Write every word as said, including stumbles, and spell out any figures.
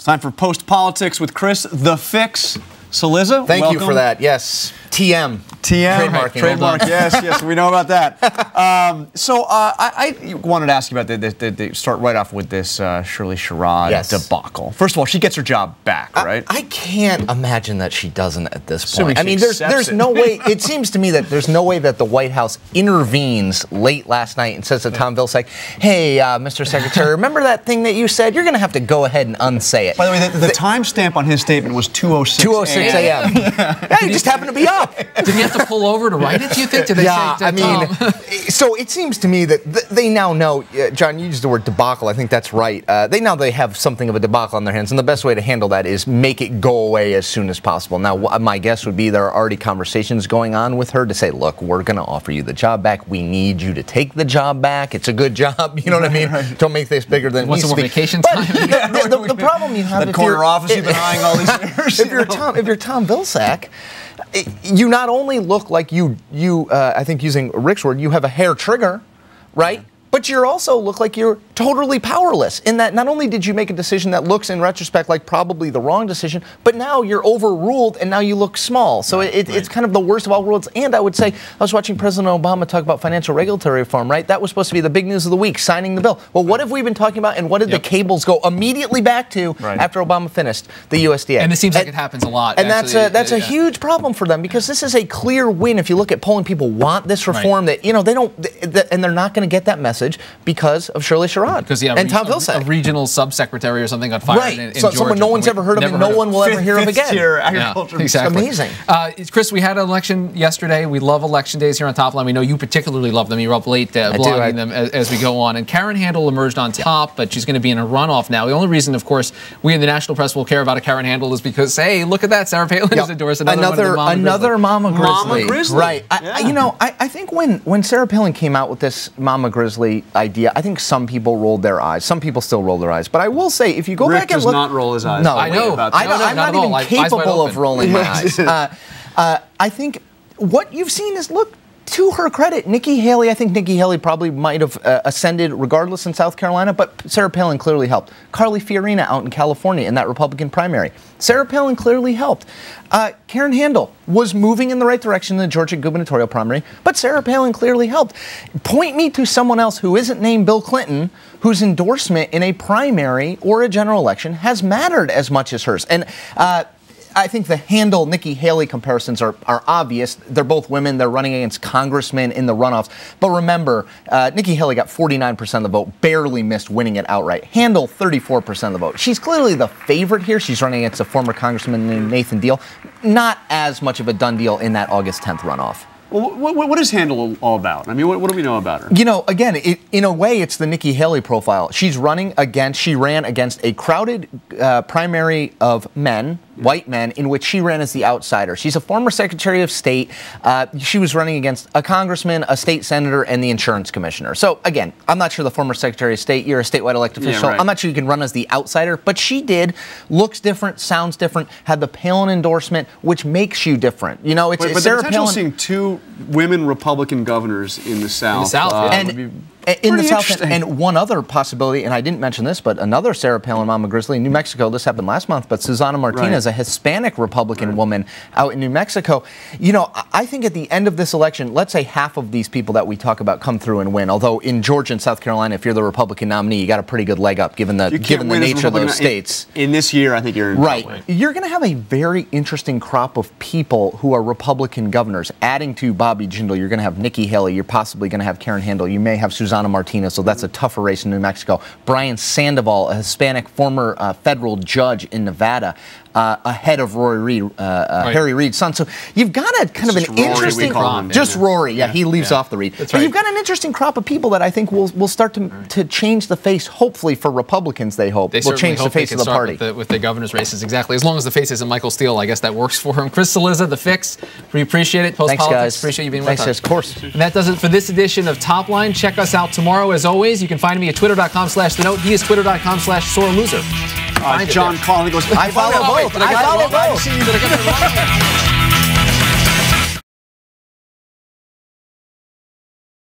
Time for Post Politics with Chris the Fix Cillizza. Thank welcome. you for that. Yes. T M. T M. Trademarking. Trademark. Yes, yes, we know about that. Um, so uh, I, I wanted to ask you about the, the, the, the start right off with this uh, Shirley Sherrod yes. debacle. First of all, she gets her job back, right? I, I can't imagine that she doesn't at this Assuming point. I mean, there's there's it. no way. It seems to me that there's no way that the White House intervenes late last night and says to Tom Vilsack, "Hey, uh, Mister Secretary, remember that thing that you said? You're going to have to go ahead and unsay it." By the way, the, the, the timestamp on his statement was two oh six two oh six a m Yeah, he just happened to be up. Did he have to pull over to write it, do you think? Did they yeah, say, I mean, so it seems to me that th they now know, uh, John, you used the word debacle, I think that's right. Uh, they now they have something of a debacle on their hands, and the best way to handle that is make it go away as soon as possible. Now, wh my guess would be there are already conversations going on with her to say, look, we're going to offer you the job back. We need you to take the job back. It's a good job. You know what I mean? Right. Don't make this bigger than it needs needs to be. vacation time? the, the, the problem you have that if corner you're, office you've been eyeing all these years. If you're Tom, if you're Tom Vilsack, you not only look like you, you uh, I think using Rick's word, you have a hair trigger, right? But you also look like you're totally powerless in that not only did you make a decision that looks in retrospect like probably the wrong decision, but now you're overruled and now you look small. So it, it, right. it's kind of the worst of all worlds. And I would say, I was watching President Obama talk about financial regulatory reform, right? That was supposed to be the big news of the week, signing the bill. Well, what have we been talking about and what did yep. the cables go immediately back to right. after Obama finished the U S D A? And it seems and, like it happens a lot. And actually. that's a, that's yeah. a huge problem for them because this is a clear win. If you look at polling, people want this reform right. that, you know, they don't, and they're not going to get that message because of Shirley Sherrod because yeah, and Tom a, Vilsack. A regional subsecretary or something got fired right. in, in so, Georgia. Someone no one's ever heard of and no one will fifth, ever hear fifth of again. Tier agriculture. Yeah, exactly. Amazing. Uh, Chris, we had an election yesterday. We love election days here on Topline. We know you particularly love them. You're up late uh, blogging I, them as, as we go on. And Karen Handel emerged on top, but she's going to be in a runoff now. The only reason, of course, we in the national press will care about a Karen Handel is because, hey, look at that. Sarah Palin yep. has endorsed another another, one of the Mama another Grizzly. Mama Grizzly. Mama Grizzly. Right. Yeah. I, you know, I, I think when, when Sarah Palin came out with this Mama Grizzly idea, I think some people rolled their eyes. Some people still roll their eyes. But I will say, if you go Rick back and does look... not roll his eyes. No, I know. About I, no, no, I'm not, not even I, capable of rolling my eyes. Uh, uh, I think what you've seen is, look, to her credit, Nikki Haley, I think Nikki Haley probably might have uh, ascended regardless in South Carolina, but Sarah Palin clearly helped. Carly Fiorina out in California in that Republican primary. Sarah Palin clearly helped. Uh, Karen Handel was moving in the right direction in the Georgia gubernatorial primary, but Sarah Palin clearly helped. Point me to someone else who isn't named Bill Clinton whose endorsement in a primary or a general election has mattered as much as hers. And uh, I think the Handel Nikki Haley comparisons are, are obvious. They're both women. They're running against congressmen in the runoffs. But remember, uh, Nikki Haley got forty-nine percent of the vote, barely missed winning it outright. Handel, thirty-four percent of the vote. She's clearly the favorite here. She's running against a former congressman named Nathan Deal. Not as much of a done deal in that August tenth runoff. Well, what, what is Handel all about? I mean, what, what do we know about her? You know, again, it, in a way, it's the Nikki Haley profile. She's running against, she ran against a crowded uh, primary of men, white men, in which she ran as the outsider. She's a former Secretary of State. Uh, she was running against a congressman, a state senator, and the insurance commissioner. So, again, I'm not sure the former Secretary of State, you're a statewide elected official. Yeah, right. I'm not sure you can run as the outsider, but she did. Looks different, sounds different, had the Palin endorsement, which makes you different. You know, it's, Wait, it's but Sarah the potential Palin. seeing two women Republican governors in the South. In the South, uh, yeah. And, would be in the South, interesting. and one other possibility, and I didn't mention this, but another Sarah Palin Mama Grizzly in New Mexico, this happened last month, but Susana Martinez, right. a Hispanic Republican right. woman out in New Mexico. You know, I think at the end of this election, let's say half of these people that we talk about come through and win, although in Georgia and South Carolina, if you're the Republican nominee, you got a pretty good leg up given the, given the nature of those states. In, in this year, I think you're in Right. trouble. You're going to have a very interesting crop of people who are Republican governors. Adding to Bobby Jindal, you're going to have Nikki Haley, you're possibly going to have Karen Handel, you may have Susana Martinez, so that's a tougher race in New Mexico. Brian Sandoval, a Hispanic former uh, federal judge in Nevada, uh, ahead of Rory Reid, uh, uh, right. Harry Reid's son. So you've got a kind Just of an Rory, interesting, we call him. just Yeah. Rory, yeah, Yeah. he leaves Yeah. off the Reid. That's but right. you've got an interesting crop of people that I think will will start to right. to change the face. Hopefully for Republicans, they hope They will change the hope they face can of the start party with the, with the governor's races. Exactly. As long as the face isn't Michael Steele, I guess that works for him. Chris Cillizza, The Fix. We appreciate it. Post Thanks, Politics. guys. Appreciate you being Thanks, with us. Of course. And that does it for this edition of Top Line. Check us out tomorrow. As always, you can find me at twitter.com slash the note. He is twitter.com slash sore loser. Uh, John Collins goes, I follow both. I follow both. See you.